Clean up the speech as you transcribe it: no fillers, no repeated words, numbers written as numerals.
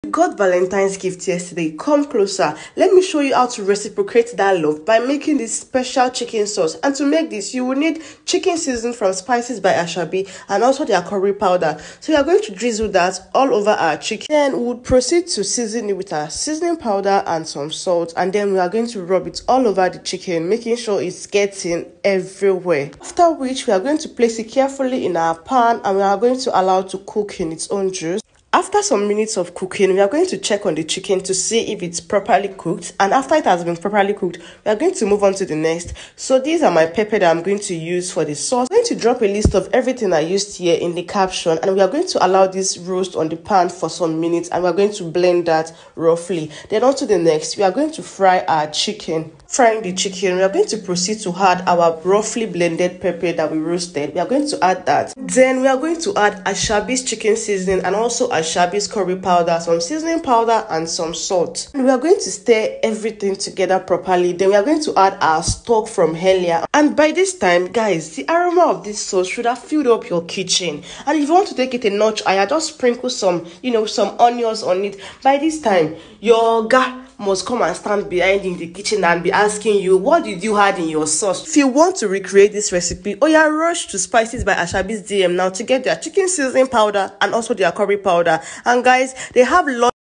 Got Valentine's gift yesterday. Come closer. Let me show you how to reciprocate that love by making this special chicken sauce. And to make this, you will need chicken seasoning from Spices by Asabi and also their curry powder. So we are going to drizzle that all over our chicken. Then we would proceed to season it with our seasoning powder and some salt. And then we are going to rub it all over the chicken, making sure it's getting everywhere. After which, we are going to place it carefully in our pan and we are going to allow it to cook in its own juice. After some minutes of cooking, we are going to check on the chicken to see if it's properly cooked. And after it has been properly cooked, we are going to move on to the next. So these are my pepper that I'm going to use for the sauce. I'm going to drop a list of everything I used here in the caption. And we are going to allow this roast on the pan for some minutes. And we are going to blend that roughly. Then on to the next, we are going to fry our chicken. Frying the chicken, we are going to proceed to add our roughly blended pepper that we roasted. We are going to add that. Then we are going to add Asabi's chicken seasoning and also Asabi's curry powder, some seasoning powder and some salt. And we are going to stir everything together properly. Then we are going to add our stock from earlier. And by this time, guys, the aroma of this sauce should have filled up your kitchen. And if you want to take it a notch higher, just sprinkle some, some onions on it. By this time, your guy must come and stand behind in the kitchen and be asking you, what did you add in your sauce? If you want to recreate this recipe, rush to Spices by Asabi's DM now to get their chicken seasoning powder and also their curry powder. And guys, they have lots